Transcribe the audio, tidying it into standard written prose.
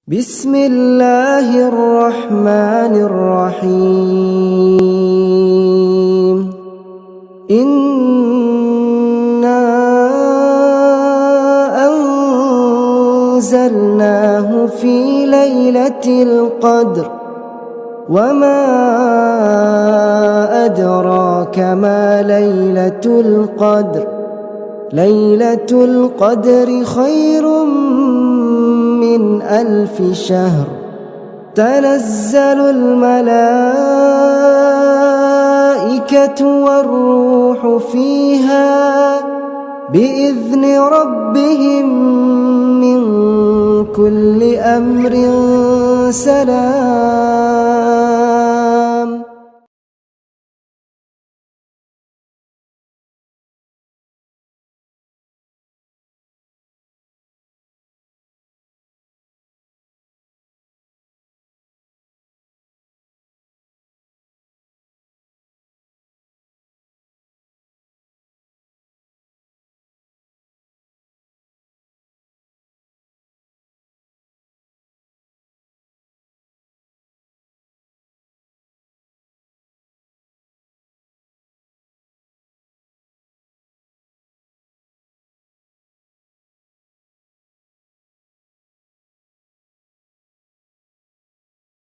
بسم الله الرحمن الرحيم. إنا أنزلناه في ليلة القدر وما أدراك ما ليلة القدر. ليلة القدر خير من 1000 شهر. تنزل الملائكة والروح فيها بإذن ربهم من كل أمر سلام.